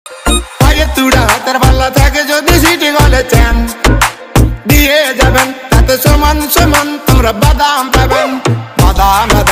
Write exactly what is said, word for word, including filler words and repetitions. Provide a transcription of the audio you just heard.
পায়ে তুড়া হাতের পাল্লা থাকে যদি সিটি গলে চ্যান দিয়ে যাবেন তাতে সমান সমান তোমরা বাদাম পাবেন বাদাম।